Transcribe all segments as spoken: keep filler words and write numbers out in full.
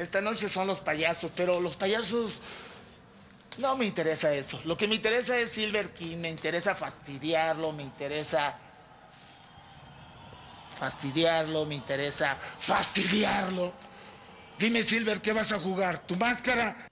Esta noche son los payasos, pero los payasos... No me interesa eso. Lo que me interesa es Silver King, me interesa fastidiarlo, me interesa... Fastidiarlo, me interesa fastidiarlo. Dime, Silver, ¿qué vas a jugar? ¿Tu máscara?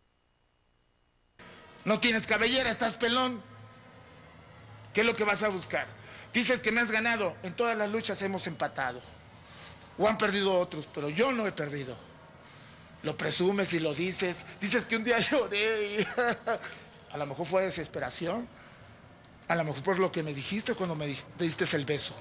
No tienes cabellera, estás pelón. ¿Qué es lo que vas a buscar? Dices que me has ganado. En todas las luchas hemos empatado. O han perdido otros, pero yo no he perdido. Lo presumes y lo dices. Dices que un día lloré y... A lo mejor fue desesperación. A lo mejor por lo que me dijiste cuando me diste el beso.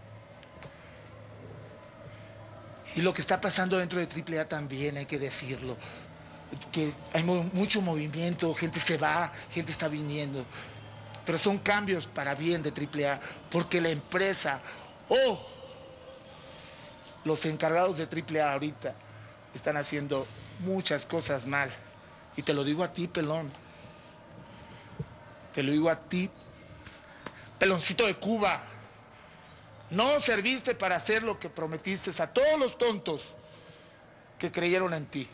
Y lo que está pasando dentro de triple A también, hay que decirlo. Que hay mucho movimiento, gente se va, gente está viniendo. Pero son cambios para bien de triple A, porque la empresa o oh, los encargados de triple A ahorita están haciendo muchas cosas mal. Y te lo digo a ti, pelón. Te lo digo a ti, peloncito de Cuba. No serviste para hacer lo que prometiste a todos los tontos que creyeron en ti.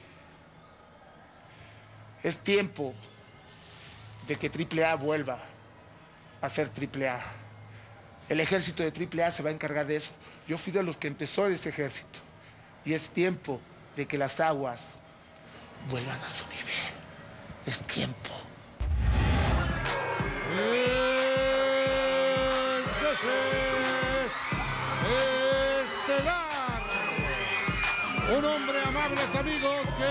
Es tiempo de que triple A vuelva a ser triple A. El ejército de triple A se va a encargar de eso. Yo fui de los que empezó ese ejército. Y es tiempo de que las aguas vuelvan a su nivel. Es tiempo. Estelar, un hombre, amables amigos, que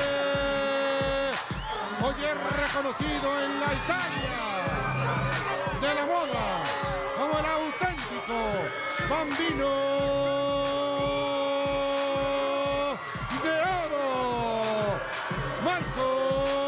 hoy es reconocido en la Italia de la moda como el auténtico Bambino de Oro, Marco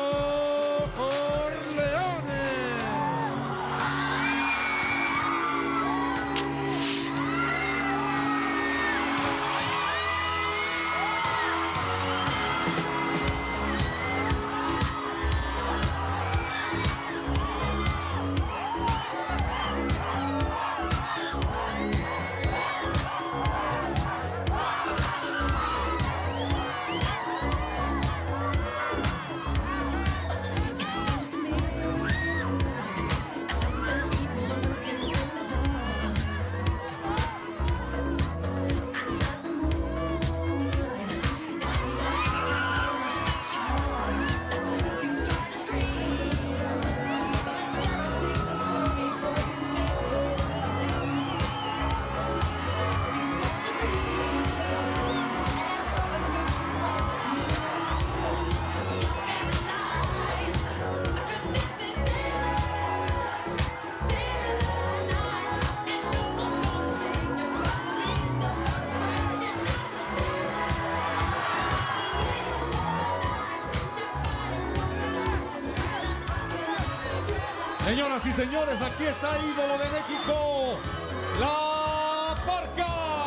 Señoras y señores, aquí está ídolo de México, La Parca.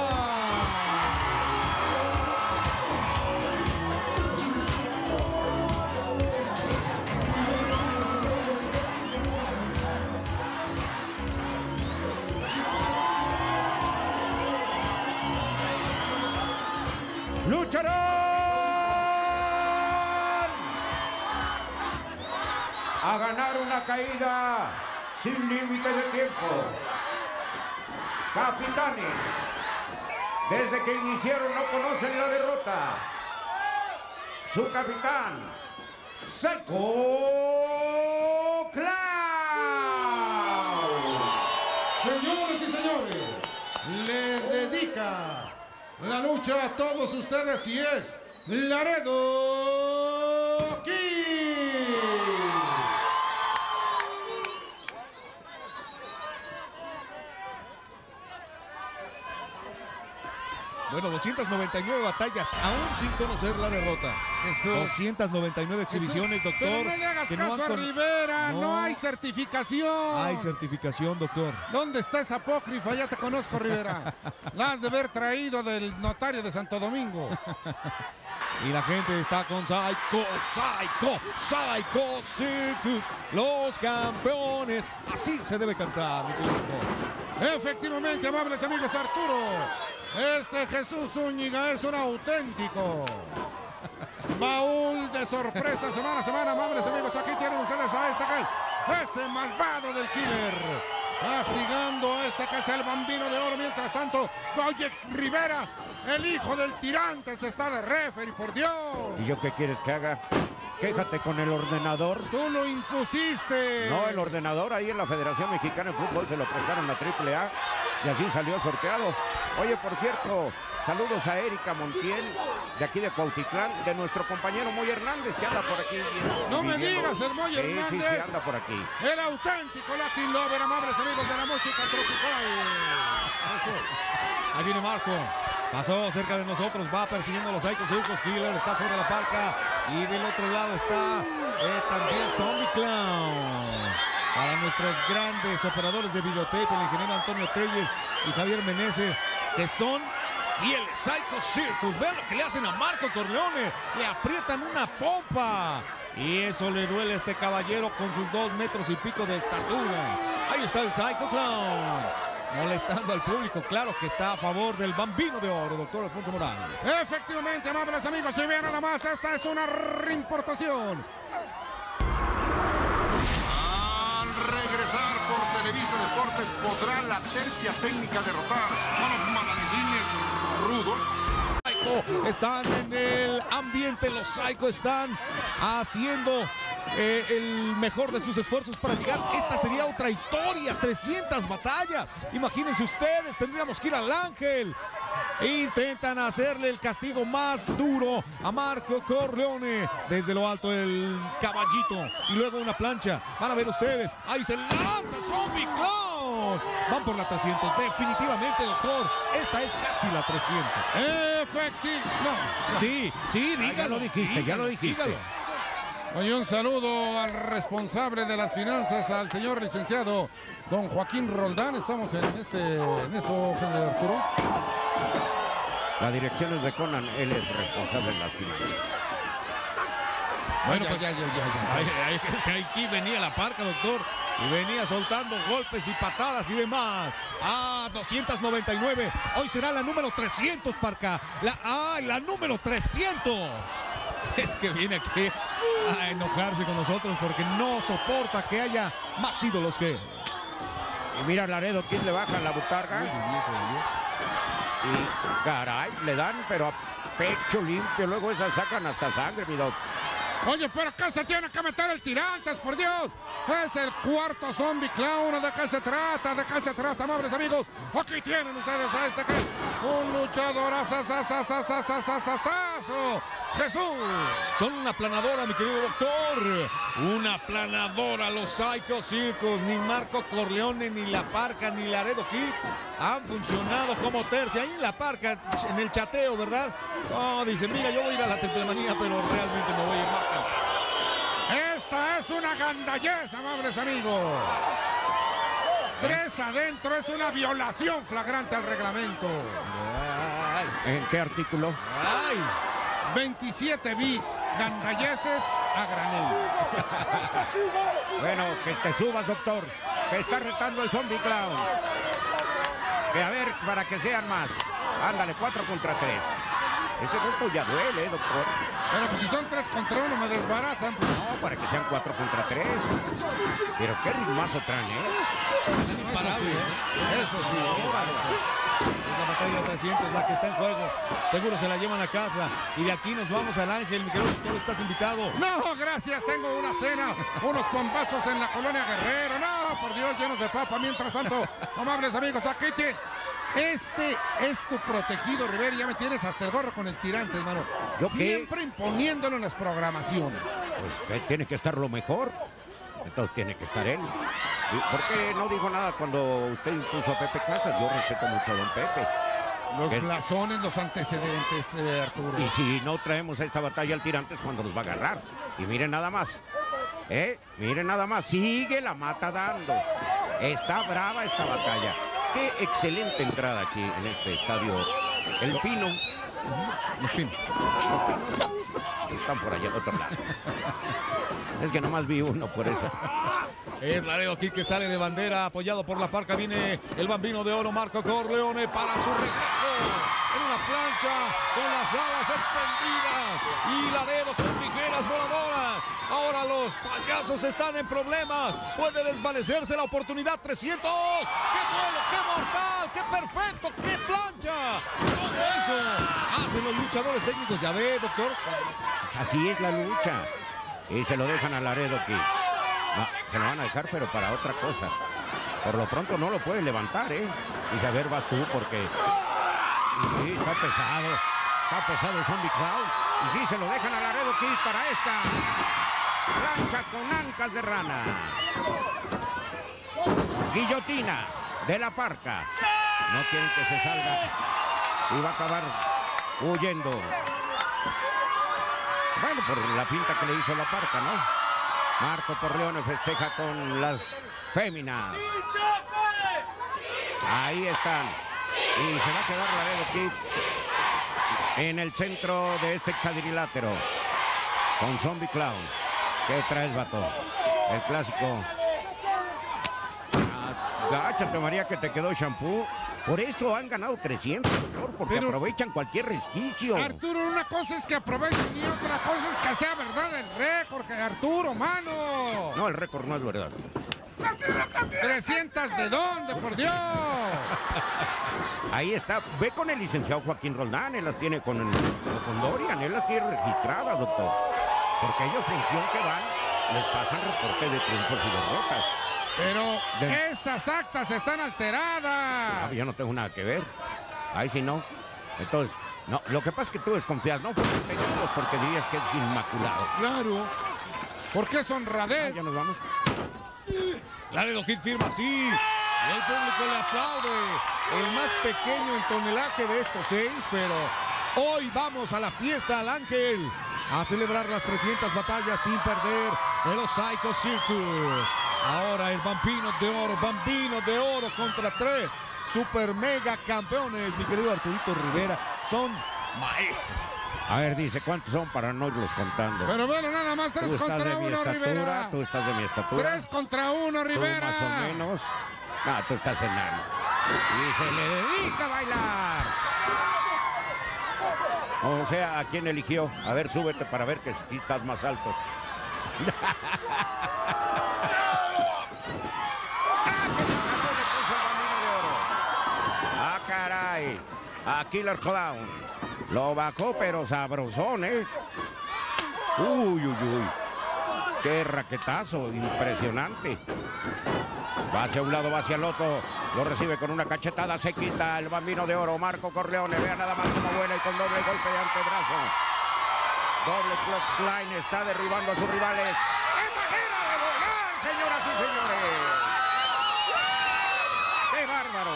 Lucharán a ganar una caída sin límite de tiempo. Capitanes, desde que iniciaron no conocen la derrota. Su capitán, Psycho Clown. Señores y señores, les dedica la lucha a todos ustedes y es Laredo Kid. Bueno, doscientas noventa y nueve batallas, aún sin conocer la derrota. Jesús. doscientas noventa y nueve exhibiciones, Jesús, doctor. Pero no le hagas que caso no a con... Rivera, no. no hay certificación. Hay certificación, doctor. ¿Dónde está esa apócrifa? Ya te conozco, Rivera. La has de haber traído del notario de Santo Domingo. Y la gente está con Psycho, Psycho, Psycho Circus, los campeones. Así se debe cantar, mi querido. Efectivamente, amables amigos, Arturo. Este Jesús Zúñiga es un auténtico baúl dándole sorpresa semana a semana, amables amigos. Aquí tienen ustedes a este que es ese malvado del Killer. Castigando a este que es el Bambino de Oro. Mientras tanto, Oye Rivera, el hijo del Tirantes, está de referee, por Dios. ¿Y yo qué quieres que haga? Quéjate con el ordenador. Tú lo impusiste. No, el ordenador ahí en la Federación Mexicana de Fútbol se lo prestaron a triple A y así salió sorteado. Oye, por cierto, saludos a Erika Montiel, de aquí de Cuautitlán, de nuestro compañero Moy Hernández, que anda por aquí. No me digas, el Moy sí, Hernández. Sí, sí, anda por aquí. El auténtico Latin Lover, amables amigos de la música tropical. Jesús. Ahí viene Marco. Pasó cerca de nosotros, va persiguiendo a los Psycho Circus Killer, está sobre la parca y del otro lado está eh, también Zombie Clown. Para nuestros grandes operadores de videotape, el ingeniero Antonio Telles y Javier Meneses, que son fieles. Psycho Circus, vean lo que le hacen a Marco Corleone, le aprietan una pompa. Y eso le duele a este caballero con sus dos metros y pico de estatura. Ahí está el Psycho Clown. Molestando al público, claro que está a favor del Bambino de Oro, doctor Alfonso Morales. Efectivamente, amables amigos, si bien nada más, esta es una reimportación. Al regresar por Televisa Deportes, ¿podrá la tercia técnica derrotar a los malandrines rudos? Están en el ambiente, los Psycho están haciendo eh, el mejor de sus esfuerzos para llegar. Esta sería otra historia, trescientas batallas. Imagínense ustedes, tendríamos que ir al Ángel. Intentan hacerle el castigo más duro a Marco Corleone desde lo alto del caballito y luego una plancha. Van a ver ustedes, ahí se lanza Zombie Clown. Van por la trescientos, definitivamente, doctor. Esta es casi la trescientos. Efectivo. No, no. Sí, sí, dígalo. Ah, ya lo dijiste, dígalo, ya lo dijiste. Dígalo. Oye, un saludo al responsable de las finanzas, al señor licenciado don Joaquín Roldán. Estamos en, este, en eso, Arturo. La dirección es de Conan, él es responsable de las finanzas. Bueno, pues ya, ya, ya, ya. Ay, ay, es que aquí venía la parca, doctor, y venía soltando golpes y patadas y demás. Ah, doscientos noventa y nueve. Hoy será la número trescientos, parca. La, ah, la número trescientos. Es que viene aquí a enojarse con nosotros porque no soporta que haya más ídolos que él. Y mira Laredo, ¿quién le baja la botarga? Y caray, le dan, pero a pecho limpio. Luego esas sacan hasta sangre, mi doc. Oye, pero acá se tiene que meter el Tirantes, por Dios. Es el cuarto Zombie Clown. ¿De qué se trata? ¿De qué se trata, amables amigos? Aquí tienen ustedes a este que es un luchador asasasasasasasasasaso. Jesús. Son una planadora, mi querido doctor. Una planadora, los Psycho Circus. Ni Marco Corleone, ni La Parca, ni Laredo Kid han funcionado como tercia. Ahí en La Parca, en el chateo, ¿verdad? Oh, dice, mira, yo voy a ir a la triplemanía, pero realmente me voy a ir más tarde. Esta es una gandallez, amables amigos. Tres adentro, es una violación flagrante al reglamento. Ay, ¿En qué artículo? ay. veintisiete bis, gandalleces a granel. Bueno, que te subas, doctor. Que está retando el Zombie Clown. Que a ver, para que sean más. Ándale, cuatro contra tres. Ese golpe ya duele, doctor. Pero pues si son tres contra uno me desbaratan. Pues. No, para que sean cuatro contra tres. Pero qué ritmazo traen, ¿eh? Imparable, ¿eh? Eso sí. Ahora, es la batalla trescientos la que está en juego. Seguro se la llevan a casa. Y de aquí nos vamos al Ángel. Mi querido doctor, estás invitado. No, gracias, tengo una cena, unos pompazos en la colonia Guerrero. No, por Dios, llenos de papa. Mientras tanto, amables amigos, aquí te... Este es tu protegido, Rivera. Ya me tienes hasta el gorro con el Tirante, hermano. ¿Yo qué? Siempre imponiéndolo en las programaciones. Pues tiene que estar lo mejor. Entonces tiene que estar él. ¿Por qué no dijo nada cuando usted impuso a Pepe Casas? Yo respeto mucho a don Pepe. Los ¿Qué? blasones, los antecedentes, eh, Arturo. Y si no traemos a esta batalla al Tirantes, cuando nos va a agarrar. Y miren nada más. ¿Eh? Miren nada más. Sigue la mata dando. Está brava esta batalla. Qué excelente entrada aquí en este estadio. El Pino. Los Pinos. Los Pinos están por allá al otro lado. Es que nomás vi uno, por eso. Es Laredo Kid que sale de bandera, apoyado por La Parca. Viene el Bambino de Oro, Marco Corleone, para su regreso en una plancha con las alas extendidas y Laredo con tijeras voladoras. Ahora los payasos están en problemas. Puede desvanecerse la oportunidad. trescientos. ¡Qué vuelo! ¡Qué mortal! ¡Qué perfecto! ¡Qué plancha! Todo eso hacen los luchadores técnicos. Ya ve, doctor. Así es la lucha. Y se lo dejan a Laredo aquí. No, se lo van a dejar, pero para otra cosa. Por lo pronto no lo puede levantar, ¿eh? Y a ver, vas tú, porque... Y sí, está pesado. Está pesado el Zombie Clown. Y sí, se lo dejan a Laredo Kid para esta plancha con ancas de rana. Guillotina de la Parca. No quieren que se salga. Y va a acabar huyendo. Bueno, por la pinta que le hizo la Parca, ¿no? Marco Corleone festeja con las féminas. Ahí están. Y se va a quedar Laredo Kid en el centro de este hexadrilátero. Con Zombie Clown. ¿Qué traes, vato? El clásico. Agáchate, María, que te quedó shampoo. Por eso han ganado trescientos, doctor, porque Pero, aprovechan cualquier resquicio. Arturo, una cosa es que aprovechen y otra cosa es que sea verdad el récord, que Arturo, mano. No, el récord no es verdad. ¿trescientos de dónde, por Dios? Ahí está. Ve con el licenciado Joaquín Roldán. Él las tiene con, el, con Dorian. Él las tiene registradas, doctor. Porque ellos, función que van, les pasan reporte de triunfos y derrotas. Pero De... esas actas están alteradas. Ah, yo no tengo nada que ver. Ahí sí no. Entonces, no, lo que pasa es que tú desconfías, no porque técnicos, porque dirías que es inmaculado. Claro. ¿Por qué es Ah, honradez? ya nos vamos. Laredo Kid firma así. Y el público le aplaude. El más pequeño en tonelaje de estos seis, pero hoy vamos a la fiesta al Ángel. A celebrar las trescientas batallas sin perder de los Psycho Circus. Ahora el Bambino de Oro, Bambino de Oro contra tres super mega campeones, mi querido Arturito Rivera. Son maestros. A ver, dice, ¿cuántos son para no irlos contando? Pero bueno, nada más Tú tres estás contra de mi uno, estatura, Rivera. tú estás de mi estatura. Tres contra uno, Tú Rivera. más o menos. No, tú estás enano. Y se le dedica a bailar. O sea, ¿a quién eligió? A ver, súbete para ver que si estás más alto. ¡Ah, caray! A Killer Clown. Lo bajó, pero sabrosón, ¿eh? Uy, uy, uy. ¡Qué raquetazo! Impresionante. Va hacia un lado, va hacia el otro. Lo recibe con una cachetada. Se quita el Bambino de Oro. Marco Corleone. Vea nada más como vuela y con doble golpe de antebrazo. Doble clothesline. Está derribando a sus rivales. ¡Qué manera de volar, señoras y señores! ¡Qué bárbaro!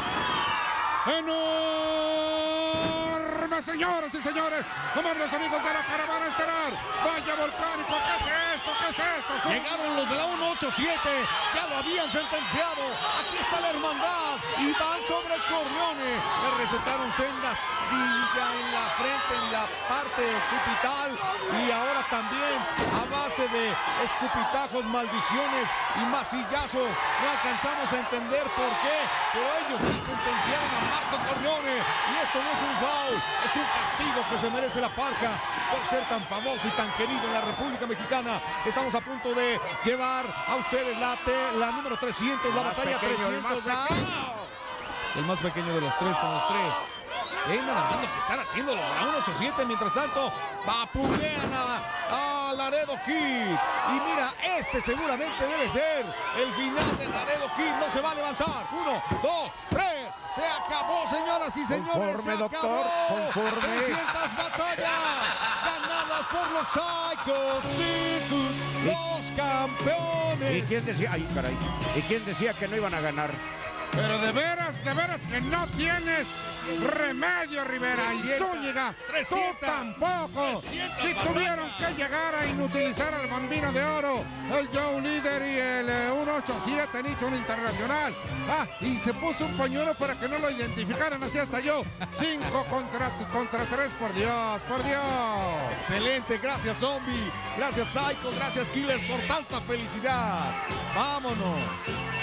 ¡Enorme, señoras y señores! Amables amigos de la caravana estelar. Vaya volcánico, ¿qué es esto? ¿Qué es esto? Son... Llegaron los de la uno ocho siete, ya lo habían sentenciado. Aquí está la hermandad y van sobre Corleone. Le recetaron senda silla en la frente, en la parte occipital. Y ahora también a base de escupitajos, maldiciones y masillazos. No alcanzamos a entender por qué, pero ellos ya sentenciaron a Marco Corleone. Y esto no es un foul, es un castigo que se merece la Parca por ser tan famoso y tan querido en la República Mexicana. Estamos a punto de llevar a ustedes la, la número trescientos, la Más batalla pequeño, el trescientos. más pequeño. ¡Ah! El más pequeño de los tres con los tres. Vengan hablando que están haciendo los de la uno ocho siete. Mientras tanto, vapulean a, a Laredo Kid. Y mira, este seguramente debe ser el final de Laredo Kid. No se va a levantar. Uno, dos, tres. Se acabó, señoras y señores. Conforme, se doctor, acabó. conforme. trescientas batallas ganadas por los Psycho Circus, los campeones. ¿Y quién decía? Ay, caray. ¿Y quién decía que no iban a ganar? Pero de veras, de veras que no tienes remedio, Rivera. Y Zúñiga, tú trescientas, tampoco. trescientas Si tuvieron que llegar a inutilizar al Bambino de Oro, el Joe Líder y el eh, uno ocho siete Nichon Internacional. Ah, y se puso un pañuelo para que no lo identificaran. Así hasta yo. Cinco contra, contra tres, por Dios, por Dios. Excelente, gracias Zombie, gracias Psycho, gracias Killer por tanta felicidad. Vámonos.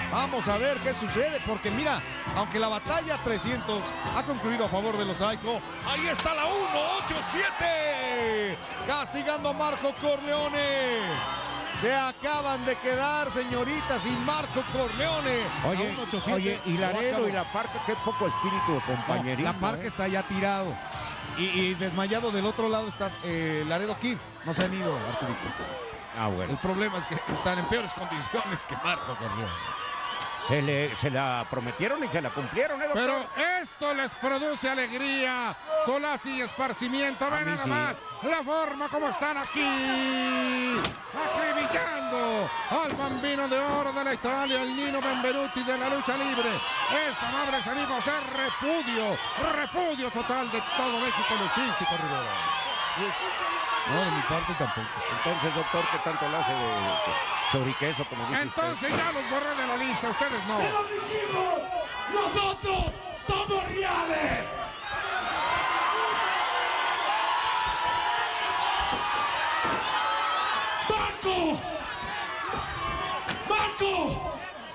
Vamos a ver qué sucede, porque mira, aunque la batalla trescientos ha concluido a favor de los Psycho, ahí está la uno ocho siete, castigando a Marco Corleone. Se acaban de quedar, señoritas, sin Marco Corleone. Oye, uno ocho siete, oye, y Laredo y la Parca, qué poco espíritu de compañerismo. No, la Parca ¿eh? está ya tirado. Y, y desmayado del otro lado está eh, Laredo Kid. No se han ido, Arturito. Ah, bueno. El problema es que están en peores condiciones que Marco Corleone. Se, le, se la prometieron y se la cumplieron, ¿eh, doctor? Pero esto les produce alegría, solaz y esparcimiento. Ven nada sí. más la forma como están aquí, acribillando al Bambino de Oro de la Italia, el Nino Benvenuti de la lucha libre. Esto, amables amigos, es repudio, repudio total de todo México luchístico, Rivera. No, de mi parte tampoco. Entonces, doctor, ¿qué tanto le hace de, de choriqueso, como dice Entonces usted? ya los borré de la lista, ustedes no. ¡Nosotros somos reales! ¡Marco! ¡Marco!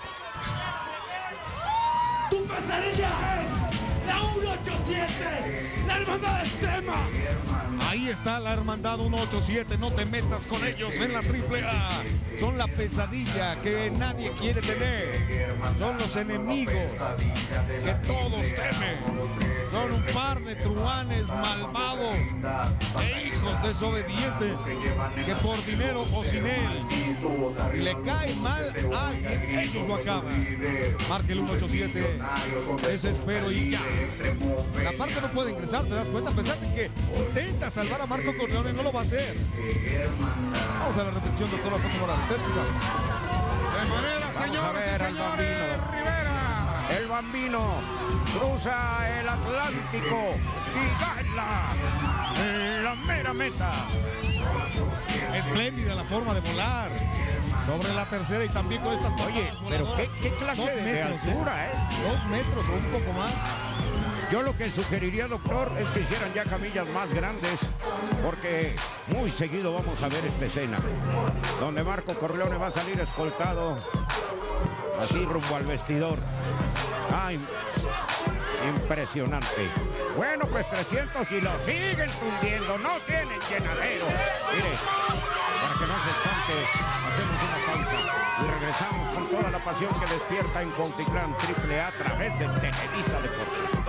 ¡Tu pesadilla es la uno ocho siete! ¡La hermandad extrema! Ahí está la hermandad uno ocho siete, no te metas con ellos en la triple A. Son la pesadilla que nadie quiere tener. Son los enemigos que todos temen. Son un par de truanes malvados e hijos desobedientes que por dinero o sin él, si le cae mal a alguien, ellos lo acaban. Marque el uno ocho siete, desespero y ya. La parte no puede ingresar, ¿te das cuenta? A pesar de que intenta salvar a Marco Corleone, no lo va a hacer. Vamos a la repetición, doctor Alfonso Morales. ¿Te escuchamos? De manera, señores y señores, Rivera. El Bambino cruza el Atlántico y gana en la mera meta. Espléndida la forma de volar sobre la tercera y también con estas Oye, patadas pero voladoras. qué, qué clase Dos de, de metros, altura, ¿eh? Dos metros o un poco más. Yo lo que sugeriría, doctor, es que hicieran ya camillas más grandes, porque muy seguido vamos a ver esta escena, donde Marco Corleone va a salir escoltado, así rumbo al vestidor. Ay, impresionante. Bueno, pues trescientos y lo siguen tundiendo, no tienen llenadero. Mire, para que no se espante, hacemos una pausa y regresamos con toda la pasión que despierta en Cuautitlán triple A a través de Televisa Deportes.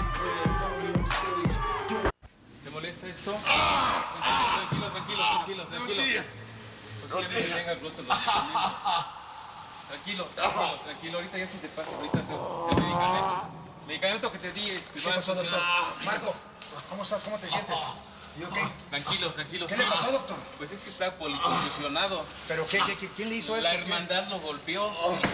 ¿Te molesta esto? Tranquilo, tranquilo, tranquilo, tranquilo. Posiblemente tenga gluten los medicamentos. Tranquilo, tranquilo, tranquilo. Ahorita ya se te pasa, ahorita te, el medicamento. Medicamento que te di, este, va a funcionar. Marco, ¿cómo estás? ¿Cómo te sientes? ¿Yo qué? Tranquilo, tranquilo. ¿Qué sí. le pasó, doctor? Pues es que está policontusionado. ¿Pero qué, qué, qué- quién le hizo eso? La hermandad lo golpeó.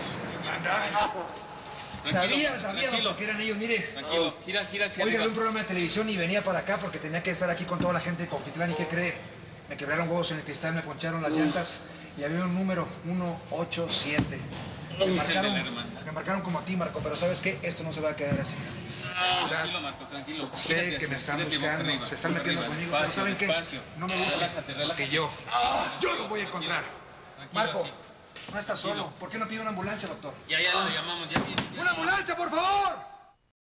Sabía, Tranquilo, sabía, tranquilo. doctor, que eran ellos, mire. Tranquilo, gira, gira hacia Oiga, vi un arriba. programa de televisión y venía para acá porque tenía que estar aquí con toda la gente de Cuautitlán. ¿Y qué cree? Me quebraron huevos en el cristal, me poncharon las llantas y había un número uno ocho siete. Me Es el de marcaron, la hermandad. me marcaron como a ti, Marco, pero ¿sabes qué? Esto no se va a quedar así. Tranquilo, Marco, tranquilo. Sé Gírate que hacia- me están gírate boca buscando, arriba, se están boca metiendo arriba, conmigo, pero despacio, ¿saben qué? despacio. No me gusta. Relájate, relájate. Que yo, yo lo voy a encontrar. Tranquilo, Marco, así. no estás solo. ¿Por qué no pide una ambulancia, doctor? Ya, ya lo llamamos, ya viene. ya ¡Una viene. ambulancia, por favor!